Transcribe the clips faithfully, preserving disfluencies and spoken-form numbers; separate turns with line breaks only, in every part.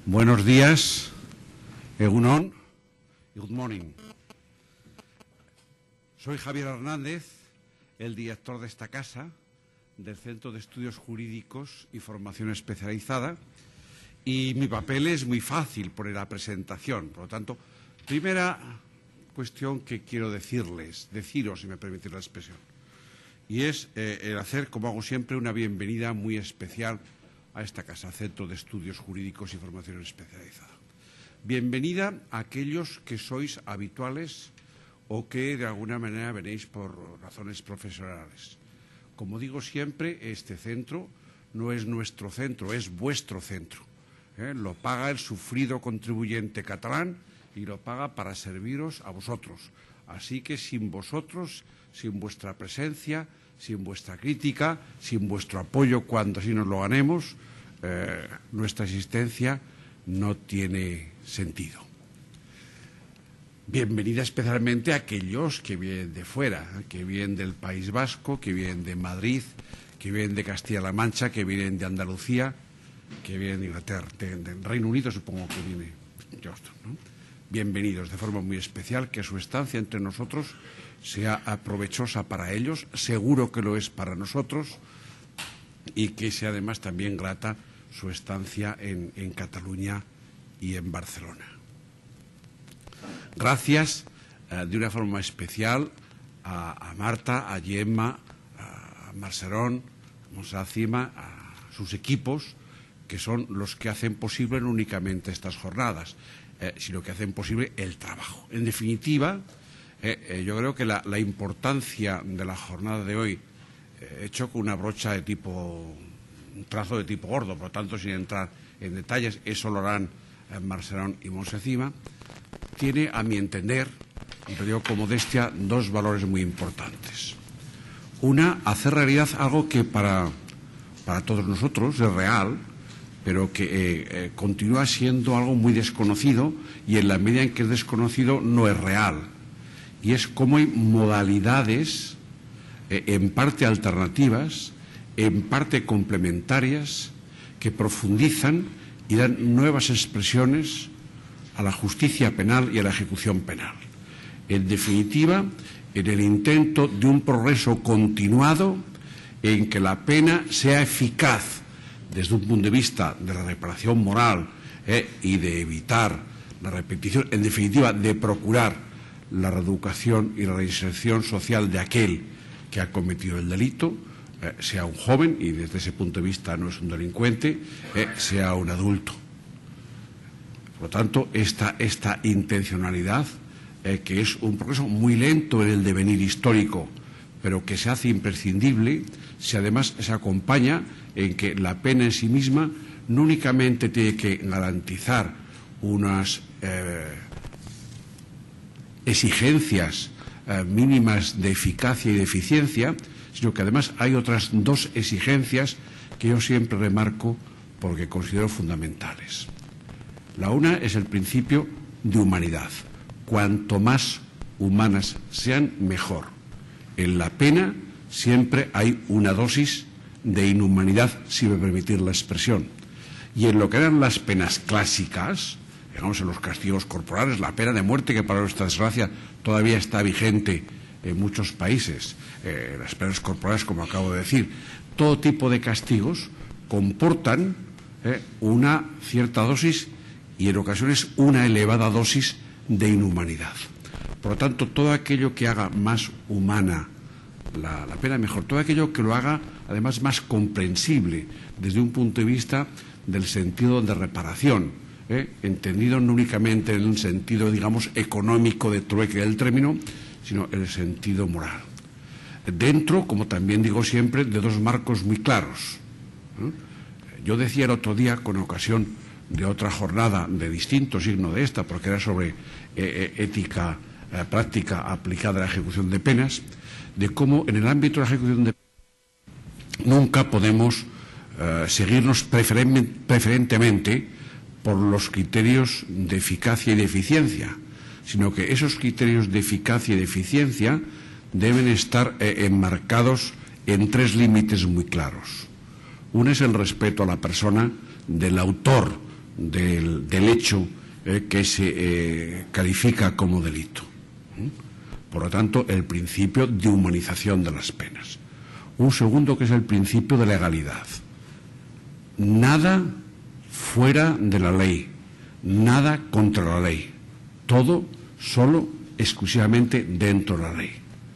Buenos días, Egunon y good morning. Soy Javier Hernández, el director de esta casa, del Centro de Estudios Jurídicos y Formación Especializada, y mi papel es muy fácil por la presentación. Por lo tanto, primera cuestión que quiero decirles, deciros, si me permitís la expresión, y es eh, el hacer, como hago siempre, una bienvenida muy especial a esta casa, Centro de Estudios Jurídicos y Formación Especializada. Bienvenida a aquellos que sois habituales o que de alguna manera venéis por razones profesionales. Como digo siempre, este centro no es nuestro centro, es vuestro centro. ¿eh? Lo paga el sufrido contribuyente catalán y lo paga para serviros a vosotros. Así que sin vosotros, sin vuestra presencia, sin vuestra crítica, sin vuestro apoyo cuando así nos lo ganemos, eh, nuestra existencia no tiene sentido. Bienvenida especialmente a aquellos que vienen de fuera, ¿eh? que vienen del País Vasco, que vienen de Madrid, que vienen de Castilla-La Mancha, que vienen de Andalucía, que vienen de Inglaterra, del de Reino Unido supongo que viene Johnston, ¿no? Bienvenidos de forma muy especial, que su estancia entre nosotros sea provechosa para ellos, seguro que lo es para nosotros, y que sea además también grata su estancia en, en Cataluña y en Barcelona. Gracias eh, de una forma especial a, a Marta, a Gemma, a Marcerón, a Montserrat Cima, a sus equipos, que son los que hacen posible no únicamente estas jornadas, eh, sino que hacen posible el trabajo. En definitiva, Eh, eh, yo creo que la, la importancia de la jornada de hoy, eh, hecho con una brocha de tipo, un trazo de tipo gordo, por lo tanto, sin entrar en detalles, eso lo harán eh, Marcerón y Monsecima, tiene, a mi entender, y lo digo con modestia, dos valores muy importantes. Una, hacer realidad algo que para, para todos nosotros es real, pero que eh, eh, continúa siendo algo muy desconocido, y en la medida en que es desconocido no es real. Y es cómo hay modalidades, eh, en parte alternativas, en parte complementarias, que profundizan y dan nuevas expresiones a la justicia penal y a la ejecución penal. En definitiva, en el intento de un progreso continuado en que la pena sea eficaz desde un punto de vista de la reparación moral eh, y de evitar la repetición, en definitiva, de procurar la reeducación y la reinserción social de aquel que ha cometido el delito, eh, sea un joven, y desde ese punto de vista no es un delincuente, eh, sea un adulto. Por lo tanto, esta, esta intencionalidad, eh, que es un progreso muy lento en el devenir histórico, pero que se hace imprescindible, si además se acompaña en que la pena en sí misma no únicamente tiene que garantizar unas eh, exigencias eh, mínimas de eficacia y de eficiencia, sino que además hay otras dos exigencias que yo siempre remarco porque considero fundamentales. La una es el principio de humanidad. Cuanto más humanas sean, mejor. En la pena siempre hay una dosis de inhumanidad, si me permitir la expresión. Y en lo que eran las penas clásicas, digamos en los castigos corporales, la pena de muerte, que para nuestra desgracia todavía está vigente en muchos países, eh, las penas corporales, como acabo de decir, todo tipo de castigos comportan eh, una cierta dosis y en ocasiones una elevada dosis de inhumanidad. Por lo tanto, todo aquello que haga más humana la, la pena, mejor. Todo aquello que lo haga además más comprensible desde un punto de vista del sentido de reparación, ¿Eh? entendido no únicamente en un sentido, digamos, económico de trueque del término, sino en el sentido moral. Dentro, como también digo siempre, de dos marcos muy claros. ¿eh? Yo decía el otro día, con ocasión de otra jornada de distinto signo de esta, porque era sobre eh, ética eh, práctica aplicada a la ejecución de penas, de cómo en el ámbito de la ejecución de penas nunca podemos eh, seguirnos preferen preferentemente por los criterios de eficacia y de eficiencia, sino que esos criterios de eficacia y de eficiencia deben estar eh, enmarcados en tres límites muy claros. Uno es el respeto a la persona del autor del, del hecho eh, que se eh, califica como delito. Por lo tanto, el principio de humanización de las penas. Un segundo, que es el principio de legalidad. Nada fuera de la ley, nada contra la ley. Todo solo, exclusivamente dentro de la ley.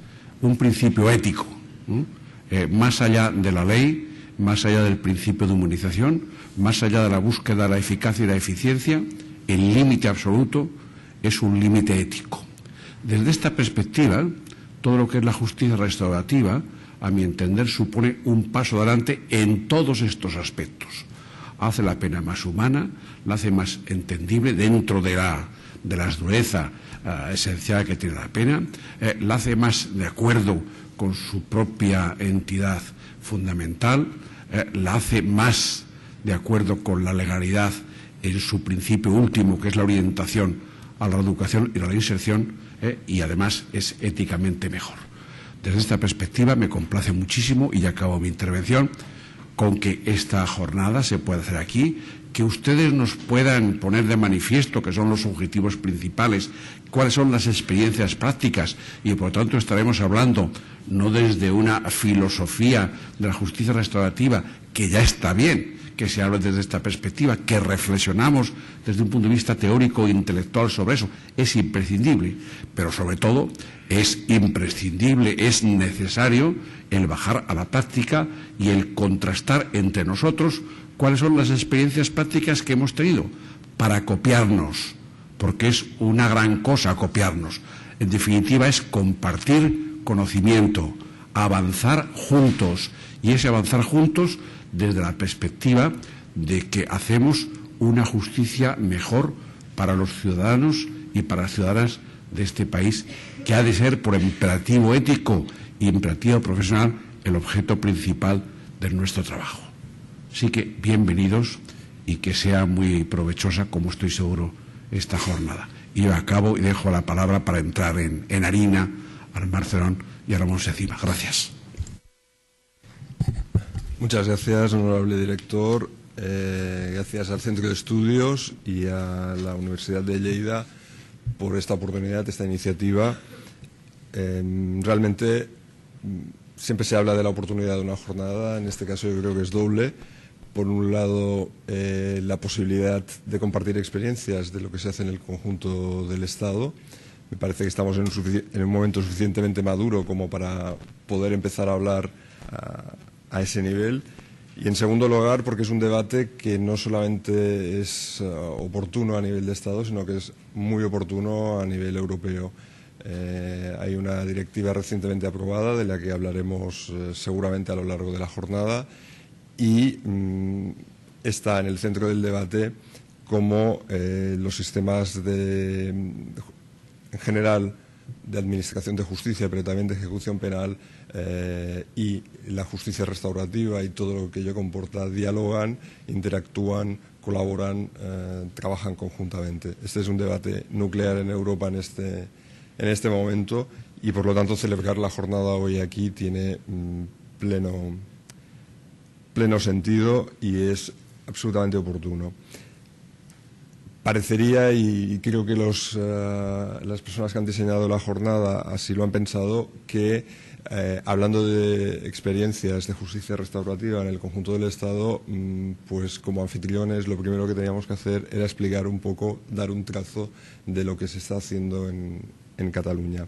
Un principio ético, ¿eh? Eh, más allá de la ley, más allá del principio de humanización, más allá de la búsqueda de la eficacia y la eficiencia, el límite absoluto es un límite ético. Desde esta perspectiva, todo lo que es la justicia restaurativa, a mi entender, supone un paso adelante en todos estos aspectos. Hace la pena más humana, la hace más entendible dentro de la, de la dureza uh, esencial que tiene la pena, eh, la hace más de acuerdo con su propia entidad fundamental, eh, la hace más de acuerdo con la legalidad en su principio último, que es la orientación a la educación y a la inserción, eh, y además es éticamente mejor. Desde esta perspectiva me complace muchísimo, y ya acabo mi intervención, con que esta jornada se pueda hacer aquí, que ustedes nos puedan poner de manifiesto que son los objetivos principales, cuáles son las experiencias prácticas, y por lo tanto estaremos hablando no desde una filosofía de la justicia restaurativa, que ya está bien que se hable desde esta perspectiva, que reflexionamos desde un punto de vista teórico e intelectual sobre eso, es imprescindible, pero sobre todo es imprescindible, es necesario el bajar a la práctica y el contrastar entre nosotros cuáles son las experiencias prácticas que hemos tenido para copiarnos, porque es una gran cosa copiarnos. En definitiva, es compartir conocimiento, avanzar juntos, y ese avanzar juntos desde la perspectiva de que hacemos una justicia mejor para los ciudadanos y para las ciudadanas de este país, que ha de ser, por imperativo ético y imperativo profesional, el objeto principal de nuestro trabajo. Así que bienvenidos, y que sea muy provechosa, como estoy seguro, esta jornada. Y yo acabo y dejo la palabra para entrar en, en harina al Marcerón y a Ramón Secima. Gracias.
Muchas gracias, honorable director. Eh, gracias al Centro de Estudios y a la Universidad de Lleida por esta oportunidad, esta iniciativa. Eh, realmente siempre se habla de la oportunidad de una jornada, en este caso yo creo que es doble. Por un lado, eh, la posibilidad de compartir experiencias de lo que se hace en el conjunto del Estado. Me parece que estamos en un, en un momento suficientemente maduro como para poder empezar a hablar a, a ese nivel. Y en segundo lugar, porque es un debate que no solamente es uh, oportuno a nivel de Estado, sino que es muy oportuno a nivel europeo. Eh, hay una directiva recientemente aprobada, de la que hablaremos eh, seguramente a lo largo de la jornada, y mmm, está en el centro del debate como eh, los sistemas de, en general, de administración de justicia, pero también de ejecución penal, eh, y la justicia restaurativa y todo lo que ello comporta, dialogan, interactúan, colaboran, eh, trabajan conjuntamente. Este es un debate nuclear en Europa en este, en este momento, y por lo tanto celebrar la jornada hoy aquí tiene mmm, pleno, pleno sentido y es absolutamente oportuno. Parecería, y creo que los, uh, las personas que han diseñado la jornada así lo han pensado, que eh, hablando de experiencias de justicia restaurativa en el conjunto del Estado, mmm, pues como anfitriones lo primero que teníamos que hacer era explicar un poco, dar un trazo de lo que se está haciendo en, en Cataluña.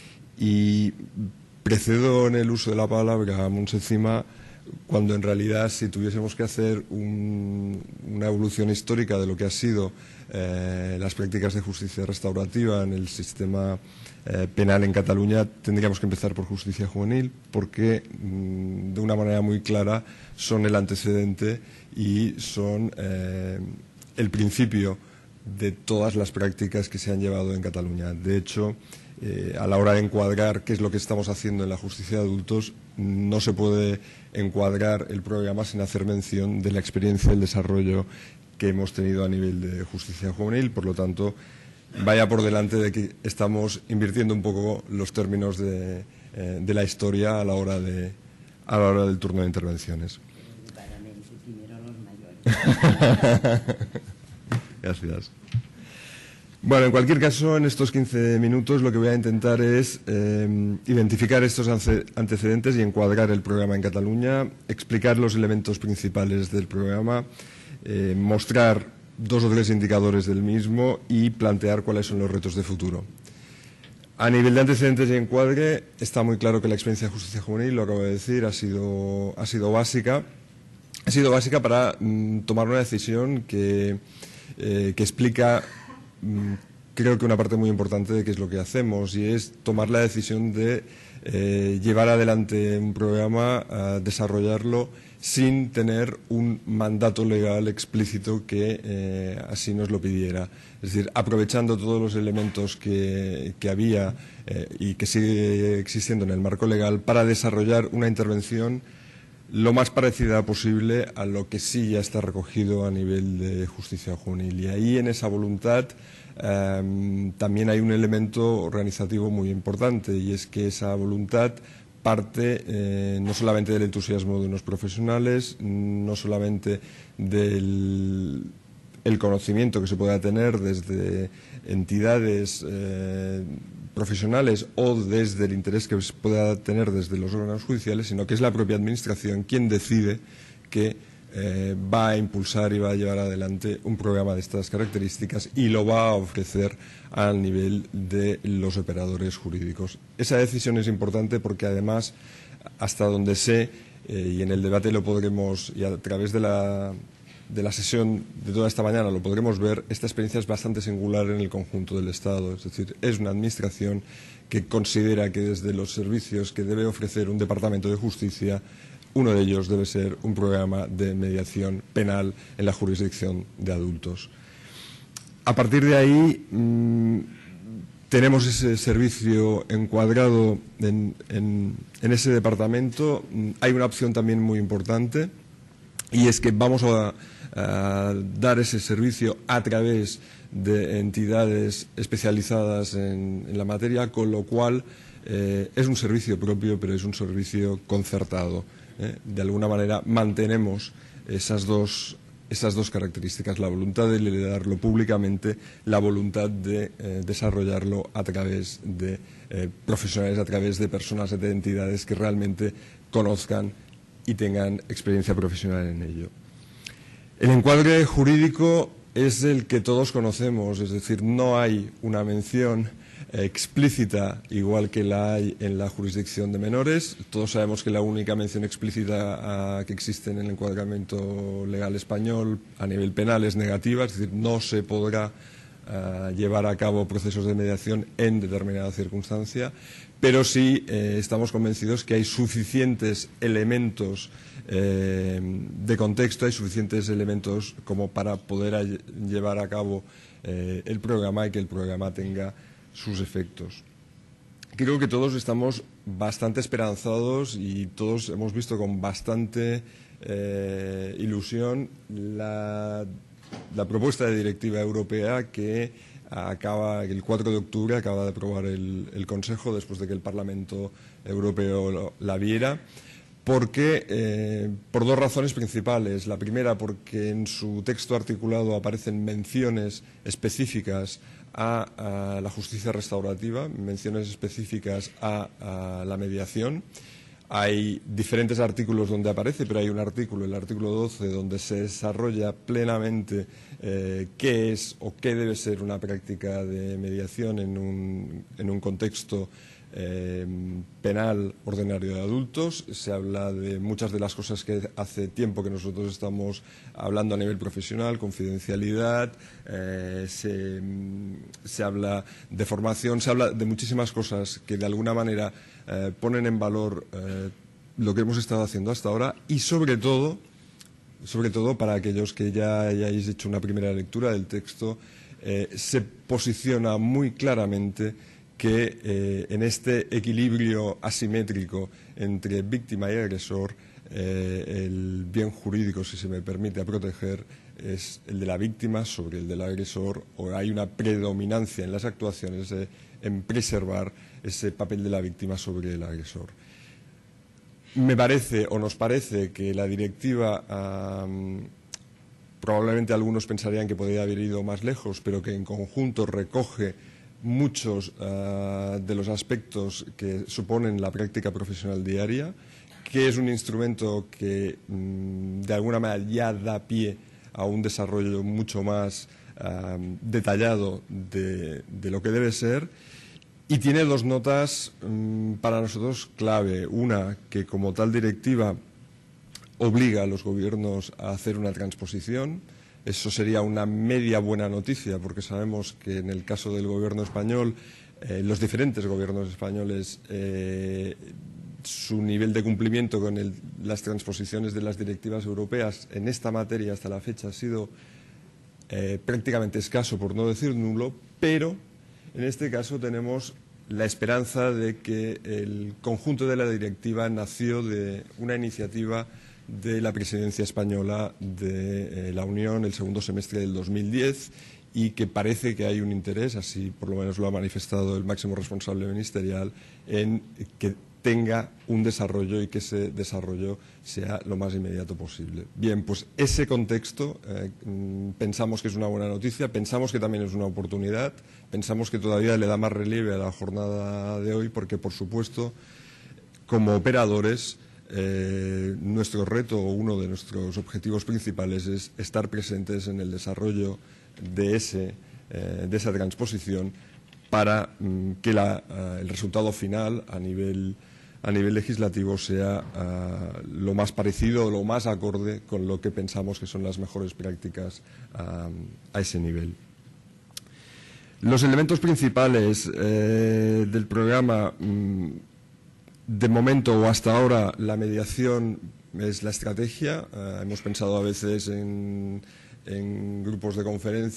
Y precedo en el uso de la palabra a Montsecima, cuando en realidad, si tuviésemos que hacer un, una evolución histórica de lo que ha sido eh, las prácticas de justicia restaurativa en el sistema eh, penal en Cataluña, tendríamos que empezar por justicia juvenil, porque mmm, de una manera muy clara son el antecedente y son eh, el principio de todas las prácticas que se han llevado en Cataluña. De hecho, eh, a la hora de encuadrar qué es lo que estamos haciendo en la justicia de adultos, no se puede encuadrar el programa sin hacer mención de la experiencia y el desarrollo que hemos tenido a nivel de justicia juvenil. Por lo tanto, vaya por delante de que estamos invirtiendo un poco los términos de, eh, de la historia a la hora de a la hora del turno de intervenciones. Gracias. Bueno, en cualquier caso, en estos quince minutos lo que voy a intentar es eh, identificar estos antecedentes y encuadrar el programa en Cataluña, explicar los elementos principales del programa, eh, mostrar dos o tres indicadores del mismo y plantear cuáles son los retos de futuro. A nivel de antecedentes y encuadre, está muy claro que la experiencia de justicia juvenil, lo acabo de decir, ha sido, ha sido básica. Ha sido básica para mm, tomar una decisión que, eh, que explica, mm, creo que una parte muy importante de qué es lo que hacemos, y es tomar la decisión de eh, llevar adelante un programa, a desarrollarlo sin tener un mandato legal explícito que eh, así nos lo pidiera. Es decir, aprovechando todos los elementos que, que había eh, y que sigue existiendo en el marco legal para desarrollar una intervención lo más parecida posible a lo que sí ya está recogido a nivel de justicia juvenil. Y ahí, en esa voluntad, eh, también hay un elemento organizativo muy importante, y es que esa voluntad parte eh, no solamente del entusiasmo de unos profesionales, no solamente del el conocimiento que se pueda tener desde entidades eh, profesionales o desde el interés que se pueda tener desde los órganos judiciales, sino que es la propia Administración quien decide que eh, va a impulsar y va a llevar adelante un programa de estas características y lo va a ofrecer al nivel de los operadores jurídicos. Esa decisión es importante porque, además, hasta donde sé, eh, y en el debate lo podremos, y a través de la, de la sesión de toda esta mañana lo podremos ver, esta experiencia es bastante singular en el conjunto del Estado. Es decir, es una Administración que considera que desde los servicios que debe ofrecer un Departamento de Justicia, uno de ellos debe ser un programa de mediación penal en la jurisdicción de adultos. A partir de ahí, mmm, tenemos ese servicio encuadrado en, en, en ese departamento. Hay una opción también muy importante, y es que vamos a, a dar ese servicio a través de entidades especializadas en, en la materia, con lo cual eh, es un servicio propio, pero es un servicio concertado. ¿eh? De alguna manera mantenemos esas dos, esas dos características, la voluntad de liderarlo públicamente, la voluntad de eh, desarrollarlo a través de eh, profesionales, a través de personas, de entidades que realmente conozcan y tengan experiencia profesional en ello. El encuadre jurídico es el que todos conocemos, es decir, no hay una mención explícita igual que la hay en la jurisdicción de menores. Todos sabemos que la única mención explícita uh, que existe en el encuadramiento legal español a nivel penal es negativa, es decir, no se podrá uh, llevar a cabo procesos de mediación en determinada circunstancia, pero sí eh, estamos convencidos que hay suficientes elementos eh, de contexto, hay suficientes elementos como para poder a, llevar a cabo eh, el programa y que el programa tenga sus efectos. Creo que todos estamos bastante esperanzados y todos hemos visto con bastante eh, ilusión la, la propuesta de directiva europea que acaba el cuatro de octubre acaba de aprobar el, el Consejo después de que el Parlamento Europeo lo, la viera, porque eh, por dos razones principales. La primera, porque en su texto articulado aparecen menciones específicas a, a la justicia restaurativa, menciones específicas a, a la mediación. Hay diferentes artículos donde aparece, pero hay un artículo, el artículo doce, donde se desarrolla plenamente eh, qué es o qué debe ser una práctica de mediación en un, en un contexto eh, penal ordinario de adultos. Se habla de muchas de las cosas que hace tiempo que nosotros estamos hablando a nivel profesional, confidencialidad, eh, se, se habla de formación, se habla de muchísimas cosas que de alguna manera eh, ponen en valor eh, lo que hemos estado haciendo hasta ahora y sobre todo, sobre todo para aquellos que ya hayáis hecho una primera lectura del texto, eh, se posiciona muy claramente que eh, en este equilibrio asimétrico entre víctima y agresor, eh, el bien jurídico, si se me permite, a proteger es el de la víctima sobre el del agresor, o hay una predominancia en las actuaciones de, en preservar ese papel de la víctima sobre el agresor. Me parece, o nos parece, que la directiva um, probablemente algunos pensarían que podría haber ido más lejos, pero que en conjunto recoge muchos uh, de los aspectos que suponen la práctica profesional diaria, que es un instrumento que um, de alguna manera ya da pie a un desarrollo mucho más uh, detallado de, de lo que debe ser, y tiene dos notas um, para nosotros clave. Una, que como tal directiva obliga a los gobiernos a hacer una transposición. Eso sería una media buena noticia, porque sabemos que en el caso del gobierno español, eh, los diferentes gobiernos españoles, eh, su nivel de cumplimiento con el, las transposiciones de las directivas europeas en esta materia hasta la fecha ha sido eh, prácticamente escaso, por no decir nulo, pero en este caso tenemos la esperanza de que el conjunto de la directiva nació de una iniciativa de la presidencia española de eh, la Unión el segundo semestre del dos mil diez, y que parece que hay un interés, así por lo menos lo ha manifestado el máximo responsable ministerial, en que tenga un desarrollo y que ese desarrollo sea lo más inmediato posible. Bien, pues ese contexto eh, pensamos que es una buena noticia, pensamos que también es una oportunidad, pensamos que todavía le da más relieve a la jornada de hoy, porque por supuesto, como operadores, Eh, nuestro reto, o uno de nuestros objetivos principales, es estar presentes en el desarrollo de, ese, eh, de esa transposición para mm, que la, uh, el resultado final a nivel, a nivel legislativo sea uh, lo más parecido, lo más acorde con lo que pensamos que son las mejores prácticas uh, a ese nivel. Los elementos principales eh, del programa, mm, de momento o hasta ahora, la mediación es la estrategia. Uh, hemos pensado a veces en, en grupos de conferencia